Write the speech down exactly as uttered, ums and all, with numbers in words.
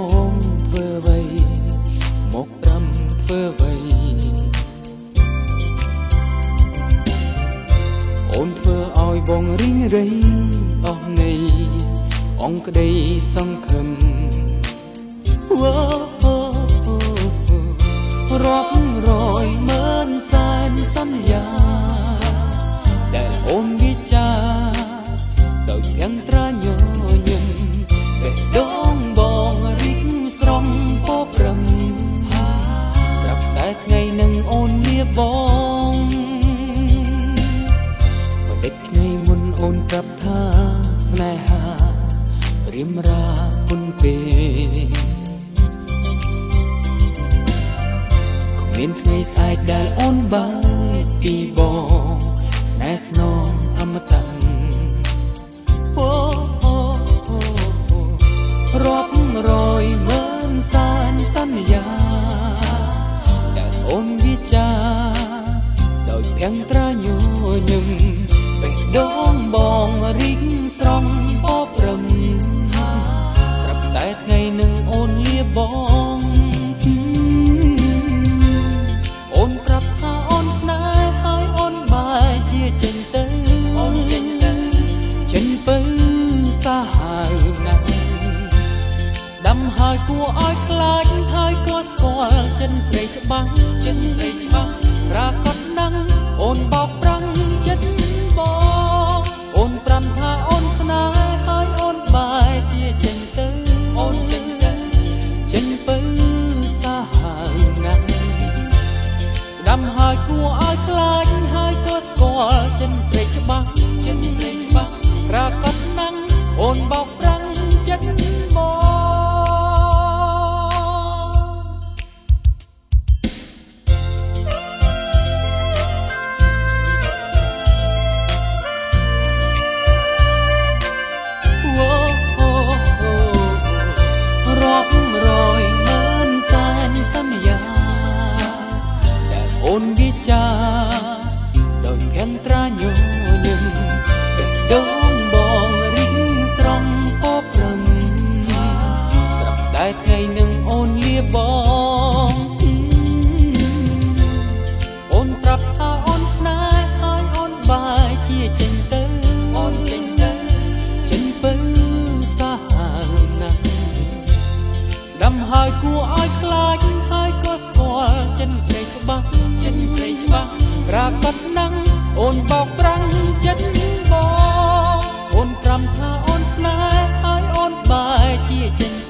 បងធ្វើអ្វីមកប្រាំធ្វើអ្វីអូនធ្វើឲ្យបងរីងរៃអស់នៃអង្គក្តីសង្ឃឹមរាប់រយម៉ឺនសែនសន្យាដែលអូនវិចារដោយទាំងត្រាញញឹមបេះដូងបងរីកស្រស់ពោប្រឹងស្រាប់តែថ្ងៃនឹងអូនលៀបបងបន្តិចថ្ងៃមុនអូនប្រាប់ថាស្នេហារៀមរាពុនពេមានថ្ងៃស្អែកដែលអូនបែកពីបងស្នេហ៍ស្នងអមតៈអូរាប់រយម៉ឺនសែនសន្យាដែលអូនវិចារដោយភាំងត្រាញញឹមបេះដូងបងរីកស្រស់ពោប្រឹងស្រាប់តែថ្ងៃនឹងអូនលៀបបងអូនប្រាប់ថាអូនស្នេហ៍ហើយអូនបែរជាចេញទៅអូនចេញទៅចេញទៅសាហាវណាស់ស្ដាំហើយគួរឲ្យខ្លាចហើយក៏ស្គាល់ចិនស្រីច្បាស់ចិនស្រីច្បាស់ប្រាកដណាស់អូនបោកប្រាំងចិត្តបងអូនប្រាំថាអូនស្នេហ៍ហើយអូនបែរជាចេញទៅអូនចេញទៅចេញទៅសាហាវណាស់ស្ដាំហើយគួរឲ្យខ្លាចហើយក៏ស្គាល់ចិនស្រីច្បាស់ចិនស្រីច្បាស់ប្រាកដណាស់អូនបោកប្រាំងចិត្តបងរាប់រយម៉ឺនសែនសន្យាដែលអូនវិចារដោយភាំងត្រាញញឹមបេះដូងបងរីកស្រស់ពោប្រឹងស្រាប់តែថ្ងៃនឹងអូនលៀបបងអូនប្រាប់ថាអូនស្នេហ៍ហើយអូនបែរជាចេញទៅអូនចេញទៅចេញទៅសាហាវណាស់ស្ដាំហើយគួរឲ្យខ្លាចហើយក៏ស្គាល់ចិនស្រីច្បាស់ចិនស្រីច្បាស់ប្រាកដណាស់អូនបោកប្រាំងចិត្តបងអូនប្រាំថាអូនស្នេហ៍ហើយអូនបែរជាចេញ